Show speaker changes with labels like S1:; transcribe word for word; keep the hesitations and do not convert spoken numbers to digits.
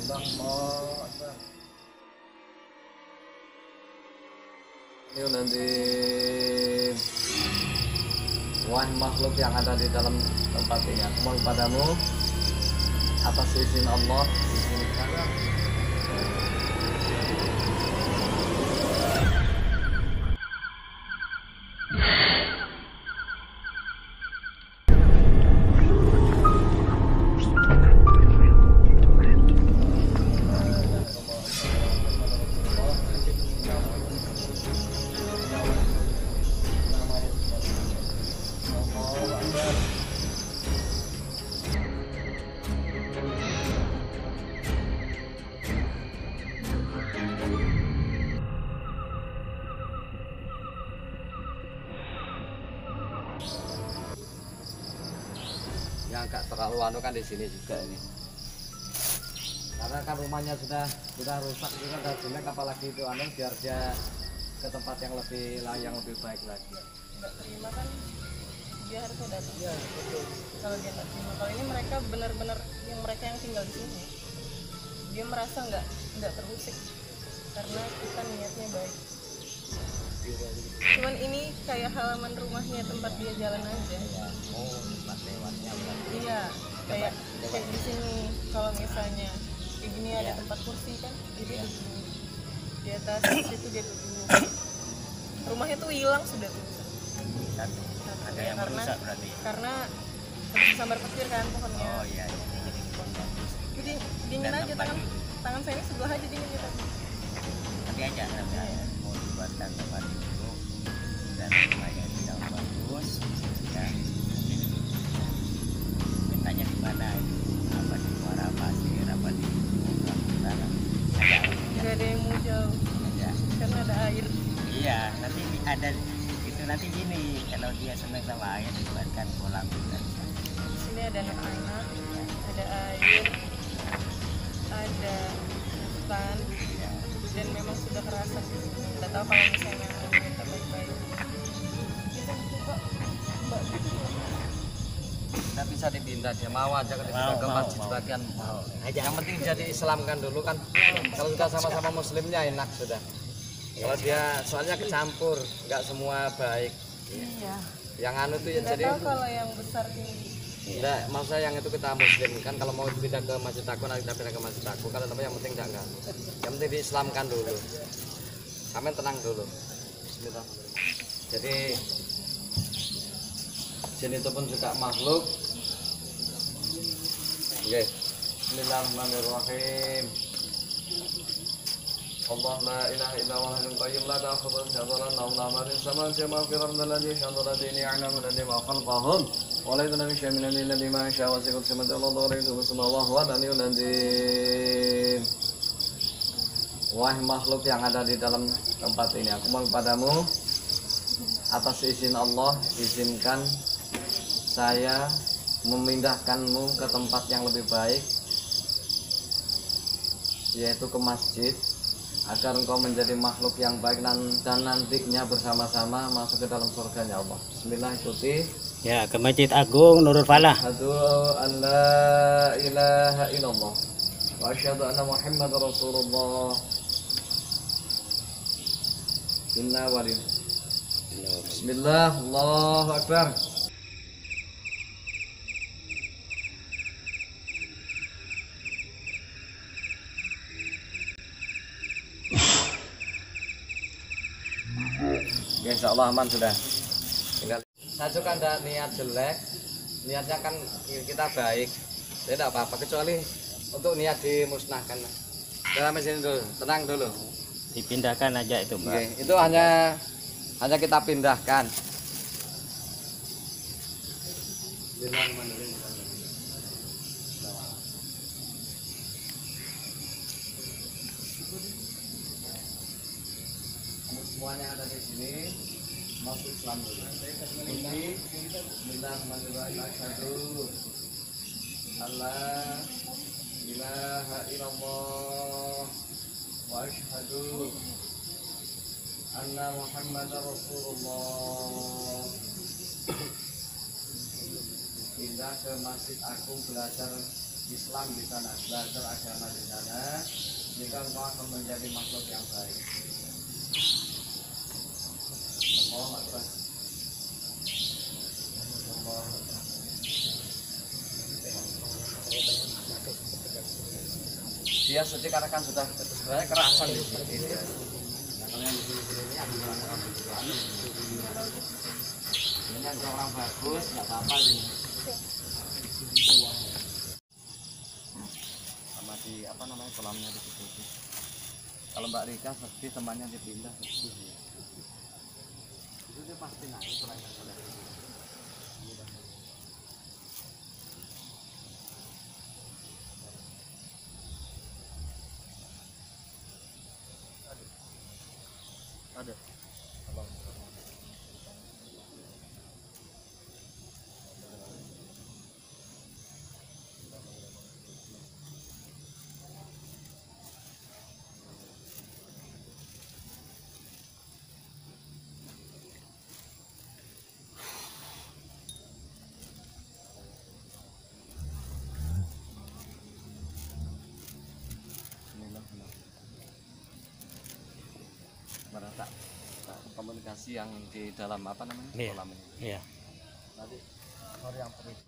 S1: Ini nanti wahai makhluk yang ada di dalam tempat ini, aku mohon padamu atas izin Allah izinkan yang agak terlalu anu kan di sini juga ini, karena kan rumahnya sudah sudah rusak juga, udah jelek, apalagi itu anu biar dia ke tempat yang lebih yang lebih baik lagi.
S2: Nggak terima kan dia harusnya datang. Ya, betul. Kalau dia nggak terima, kalau ini mereka benar-benar yang mereka yang tinggal di sini, dia merasa nggak nggak terusik karena kita niatnya baik. Cuman ini kayak halaman rumahnya, tempat dia jalan aja.
S1: Ya, oh tempat lewatnya.
S2: Iya, kayak kayak di sini kalau misalnya kayak gini ada tempat kursi kan, jadi duduk di atas itu dia duduk. Rumahnya tuh hilang sudah tuh.
S3: Satu. Ada yang
S2: karena,
S3: merusak berarti.
S2: Karena habis sambar petir kan pohonnya.
S3: Oh iya, jadi jadi dipotong.
S2: Jadi dingin aja tangan tangan saya ini sebelah aja dingin gitu.
S3: Nanti aja nanti ya. Mau dibuatkan tempat duduk dan rumahnya tidak bagus ya. Mintanya di mana itu? Apa di muara pasir, apa di utara? Ada.
S2: Tidak ada yang mau jauh.
S3: Ada.
S2: Karena ada air.
S3: Iya, nanti ada itu nanti gini, kalau dia senang sama air dibuatkan kolam dan
S2: Di sini ada anak-anak, ada air, ada hutan,
S3: ya.
S2: dan memang sudah kerasa. Tidak tahu kalau misalnya kita baik-baik. Kita coba mbak gitu.
S1: Kita bisa dipindah, dia mau aja ke,
S3: Mau,
S1: ke
S3: mau,
S1: masjid
S3: mau.
S1: bagian.
S3: Mau.
S1: Yang penting jadi Islamkan dulu kan. Kalau sudah sama-sama muslimnya enak sudah. Kalau dia soalnya kecampur, nggak semua baik.
S2: Iya.
S1: Yang anu tuh ya
S2: Nggak
S1: jadi
S2: tahu kalau yang besar tinggi.
S1: enggak, maksudnya yang itu kita muslim kan, kalau mau pindah ke masjid aku nanti kita pindah ke masjid aku, kalau teman yang penting enggak enggak. Yang penting diislamkan dulu. Kami tenang dulu. Bismillah. Jadi jin itu pun juga makhluk. Oke. Bismillahirrahmanirrahim. Allah la ilaha illa huwa al-hayyul qayyum la ta'khudhuhu sinatun wa la nawm lahu ma fis samawati wa ma fil ardi alladhi yashhadu alladhina ya'lamu alladhi ma khalaqahum wa la yadhunnu bi shay'in min alladhi ma sha'a wa siqul samawati wal ardi wa la yadhunnu subhanahu wa ta'ala al-azim. Wahai makhluk yang ada di dalam tempat ini, aku mohon padamu atas izin Allah, izinkan saya memindahkanmu ke tempat yang lebih baik, yaitu ke masjid, agar engkau menjadi makhluk yang baik dan, dan nantinya bersama-sama masuk ke dalam surganya Allah. Bismillah, ikuti.
S3: Ya, ke Masjid Agung Nurul Falah.
S1: Asyhadu an la ilaha illallah wa asyhadu anna Muhammadar Rasulullah. Inna wali. Bismillah, Allahu Akbar. Ya, insya Allah aman sudah. Tinggal saya juga ada niat jelek, niatnya kan kita baik, jadi tidak apa-apa kecuali untuk niat dimusnahkan. Dalam sini dulu, tenang dulu.
S3: Dipindahkan aja itu, Mbak.
S1: Oke, itu hanya hanya kita pindahkan. Semuanya ada di sini masuk Islam dulu. Ini Bismillahirrahmanirrahim. Asyhadu alla ilaha illallah wa asyhadu anna Muhammadar Rasulullah. Pindah ke Masjid Agung belajar Islam di sana, belajar agama di sana, jika engkau akan menjadi makhluk yang baik. Allahu Akbar. Allahu Akbar. Dia sekarang sudah sebenarnya kerasan di sini. Dia. Nah, kalian di sini ini ada orang-orang berdoa. Ini ada orang bagus, nggak apa-apa ini. Sama di apa namanya kolamnya di situ. Kalau Mbak Rika sedih temannya dipindah sedih. Itu dia pasti naik selain dari ada. Merasa komunikasi yang di dalam apa namanya
S3: Iya.
S1: kolam ini.
S3: Iya.
S1: Nanti orang yang pergi